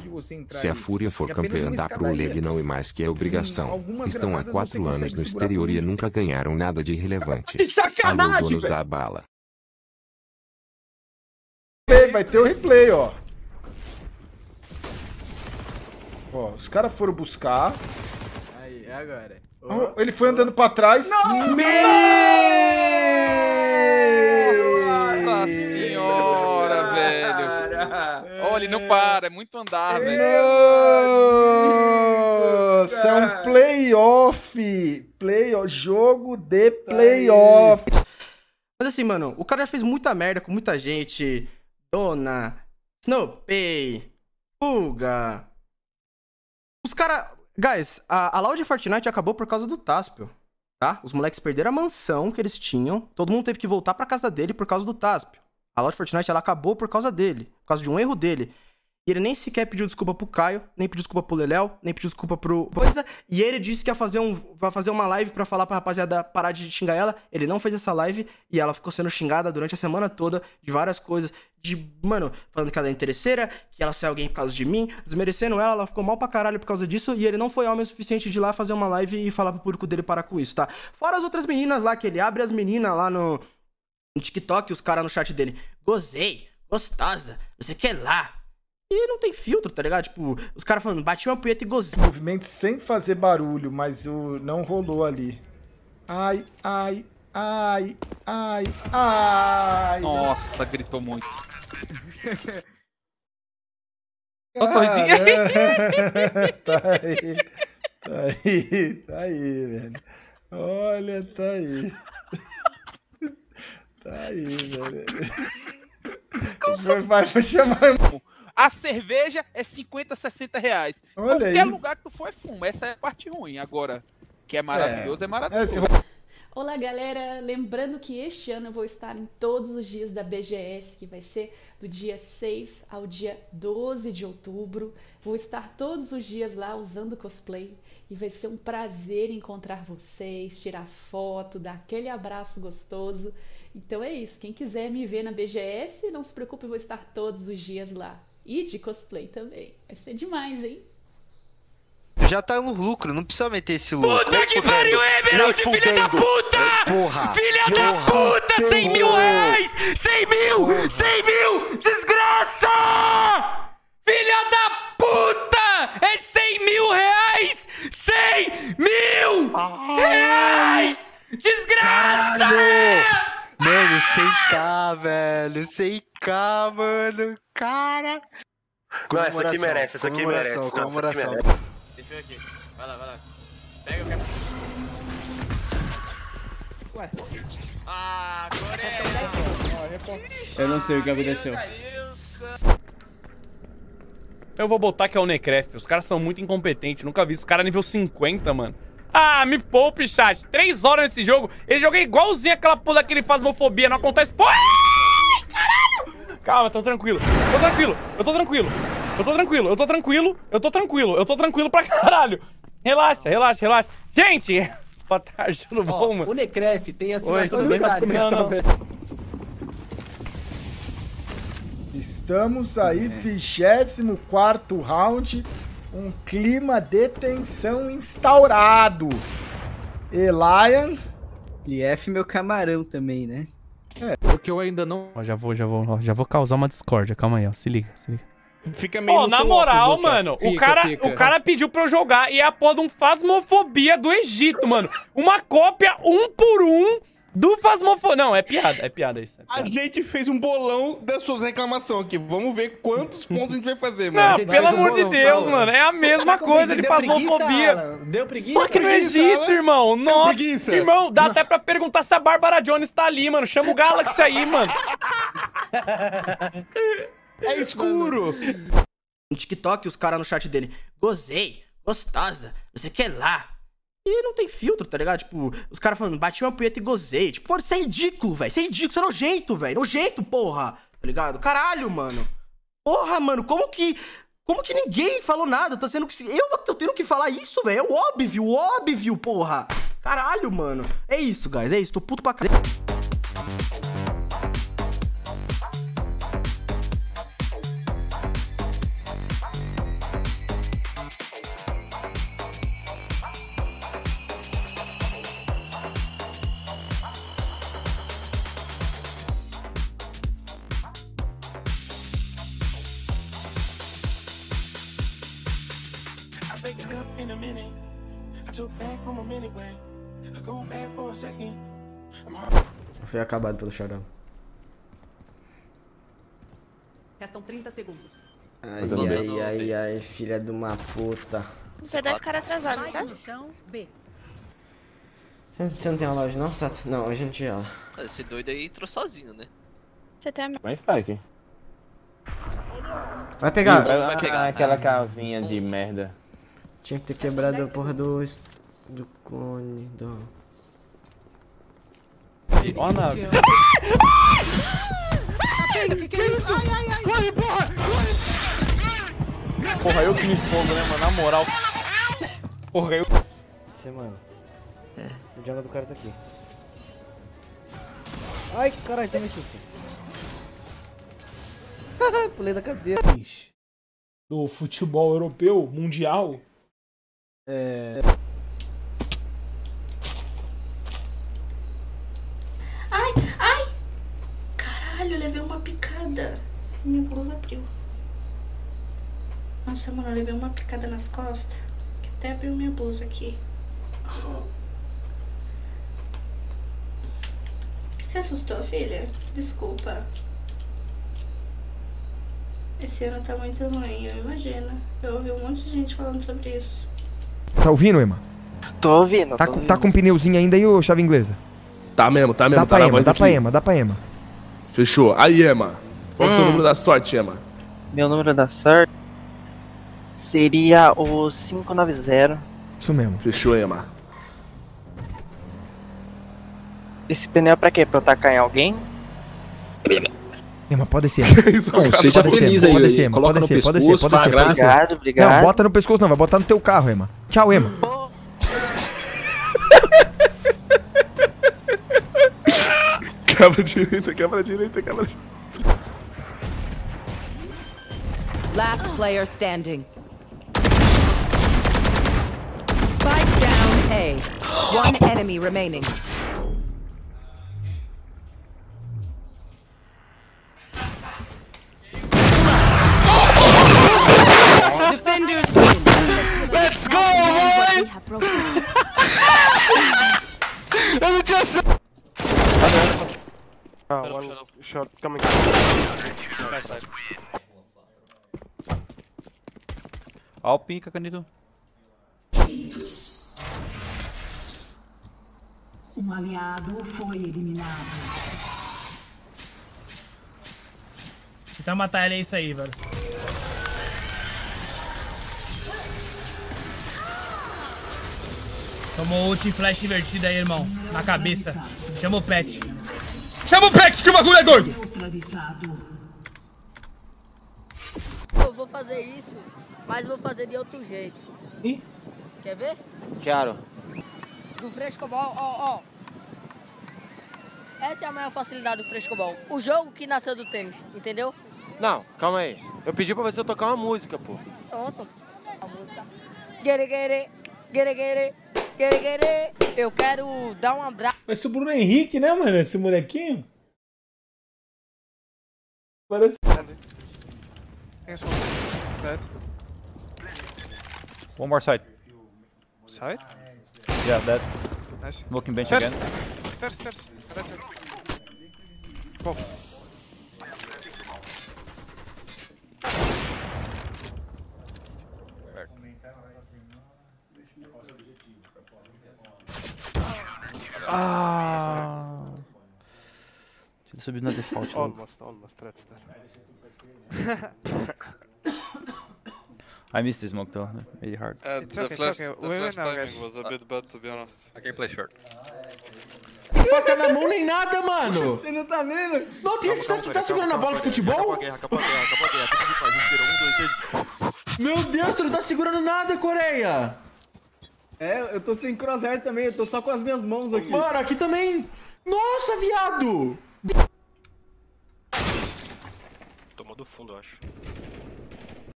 de você entrar Se a ali. Fúria for É apenas campeã uma da Pro escadaria. League não é mais que é obrigação. Algumas Estão há granadas 4 você anos consegue no segurar exterior e muito. nunca ganharam nada de relevante. De Alô, sacanagem, donos velho. da bala. Vai ter o replay, ó. Ó, os caras foram buscar. Aí, é agora. Ele foi andando pra trás. Nossa senhora, velho. Olha, ele não para, é muito andar, velho. Nossa, é um playoff. Jogo de playoff. Mas assim, mano, o cara já fez muita merda com muita gente. Dona, Snowpay, Fuga. Os caras... Guys, a Loud Fortnite acabou por causa do Taspio, tá? Os moleques perderam a mansão que eles tinham. Todo mundo teve que voltar pra casa dele por causa do Taspio. A Loud Fortnite, ela acabou por causa dele. Por causa de um erro dele. E ele nem sequer pediu desculpa pro Caio, nem pediu desculpa pro Leléo, nem pediu desculpa pro... E ele disse que vai fazer uma live pra falar pra rapaziada parar de xingar ela. Ele não fez essa live e ela ficou sendo xingada durante a semana toda de várias coisas. Mano, falando que ela é interesseira, que ela sai alguém por causa de mim, desmerecendo ela ficou mal pra caralho por causa disso. E ele não foi homem o suficiente de ir lá fazer uma live e falar pro público dele parar com isso, tá? Fora as outras meninas lá, que ele abre as meninas lá no TikTok, os caras no chat dele. Gozei, gostosa, não sei o que lá. E não tem filtro, tá ligado? Tipo, os caras falando, bati uma punheta e gozei. Movimento sem fazer barulho, mas não rolou ali. Ai. Nossa, gritou muito. Olha o sorrisinho. Tá aí, velho. Olha, tá aí. Tá aí, velho. Vai chamar... A cerveja é 50, 60 reais. Olha Qualquer aí. lugar que tu for é fumo. Essa é a parte ruim. Agora, que é maravilhoso, é maravilhoso. Olá, galera! Lembrando que este ano eu vou estar em todos os dias da BGS, que vai ser do dia 6 ao dia 12 de outubro. Vou estar todos os dias lá usando cosplay e vai ser um prazer encontrar vocês, tirar foto, dar aquele abraço gostoso. Então é isso, quem quiser me ver na BGS, não se preocupe, eu vou estar todos os dias lá. E de cosplay também. Vai ser demais, hein? Já tá no lucro, não precisa meter esse lucro. Puta que pariu, Emerald, filha da puta! Porra! Filha da puta! 100 mil reais! 100 mil! 100 mil! Desgraça! Filha da puta! É 100 mil reais! 100 mil reais! Desgraça! Mano, 100k, velho. 100k, mano. Cara. Não, essa aqui merece, essa aqui merece. Comemoração. Deixa eu aqui. Vai lá. Pega o cara. Ué. Ah, Coreia! Eu não sei o que aconteceu. Eu vou botar que é o Necref. Os caras são muito incompetentes. Nunca vi isso. Os caras nível 50, mano. Ah, me poupe, chat. 3 horas nesse jogo. Ele joga igualzinho aquela porra daquele Phasmophobia. Não acontece porra. Caralho! Calma, tô tranquilo. Eu tô tranquilo pra caralho. Relaxa. Gente! Boa tarde, tudo bom, mano? O Necref tem assinatura tudo bem? não. Estamos aí, 24º round. Um clima de tensão instaurado. Elian. LF meu camarão também, né? O que eu ainda não... Ó, já vou causar uma discórdia. Calma aí, ó. Se liga. Fica meio Ó, na moral, mano, o cara pediu pra eu jogar e é a porra de um Phasmophobia do Egito, mano. Uma cópia 1 por 1 do Phasmophobia. Não, é piada isso. A gente fez um bolão das suas reclamações aqui. Vamos ver quantos pontos a gente vai fazer, mano. Não, pelo amor de Deus, mano. É a mesma coisa de Phasmophobia. Deu preguiça? Só que no Egito, irmão. Nossa, irmão, dá até pra perguntar se a Bárbara Jones tá ali, mano. Chama o Galaxy aí, mano. É escuro. No TikTok, os caras no chat dele. Gozei, gostosa, não sei o que lá. E não tem filtro, tá ligado? Tipo, os caras falando, bati uma punheta e gozei. Tipo, pô, isso é ridículo, velho. Isso é ridículo, isso é nojento, velho. Nojento, porra. Tá ligado? Caralho, mano. Porra, mano, como que ninguém falou nada? Tá sendo que... Eu tô tendo que falar isso, velho. É óbvio, porra. Caralho, mano. É isso, guys. É isso. Tô puto pra caralho. Foi acabado pelo Chorão. Restam 30 segundos. Ai, filha de uma puta. Você dá esse cara atrasado, tá? No chão, B. Você não tem aula hoje não, Sato? Não, hoje a gente ia. Esse doido aí entrou sozinho, né? Você tem a... Mas tá aqui. Vai pegar. Vai pegar. Aquela cavinha de merda. Tinha que ter quebrado a porra do clone do... Ó a nave. Corre, porra! Porra, eu que me fogo, né, mano? Na moral. Porra, eu... Você, mano. O jungle do cara tá aqui. Ai, caralho, tomei susto. Pulei da cadeira. Do futebol europeu, mundial. Ai! Caralho, eu levei uma picada. Minha blusa abriu. Nossa, mano, eu levei uma picada nas costas. Que até abriu minha blusa aqui. Você assustou, filha? Desculpa. Esse ano tá muito ruim, eu imagino. Eu ouvi um monte de gente falando sobre isso. Tá ouvindo, Ema? Tô ouvindo. Tá com pneuzinho ainda aí, ô chave inglesa? Tá mesmo. Dá Tá pra na Ema, voz dá aqui. pra Ema. Fechou. Aí, Ema. Qual é o seu número da sorte, Ema? Meu número da sorte seria o 590. Isso mesmo. Fechou, Ema. Esse pneu é pra quê? Pra eu tacar em alguém? Ema, pode descer. Não, seja feliz aí, pode descer, coloca pode no descer, pescoço, faz graça. Obrigado. Não, bota no pescoço não, vai botar no teu carro, Ema. Tchau, Ema. Quebra direita. Last player standing. Spike down A. One enemy remaining. Defenders win. Let's go, boy! Eu não tinha acertado. One shot coming. Ó o pica, Candido. Um aliado foi eliminado. Tentar matar ele é isso aí, velho. Tomou ult flash invertida aí, irmão. Na cabeça. Chama o pet. Chama o pet que o bagulho é doido! Eu vou fazer isso, mas vou fazer de outro jeito. Ih? Quer ver? Quero. Do frescobol, ó. Essa é a maior facilidade do frescobol. O jogo que nasceu do tênis, entendeu? Não, calma aí. Eu pedi pra você tocar uma música, pô. Pronto. A música. Guere. Eu quero dar um abraço. Vai ser o Bruno Henrique, né, mano? Esse molequinho. Parece... One more side. Side? Yeah, that. Nice. Looking bench Stairs. again. Stairs. Right side. Both. Ah. Tinha subido na default. Almost right there. I missed this smoke though. Really hard. It's okay. We win now, guys. Was a bit bad, to be honest. I can play short. Faca na mão nem nada, mano. Você não tá vendo? Não, tu tá segurando a bola de futebol? Acabou a guerra. Meu Deus, tu não tá segurando nada, Coreia. Eu tô sem crosshair também, eu tô só com as minhas mãos aqui. Mano, aqui também. Nossa, viado. Tomou do fundo, eu acho.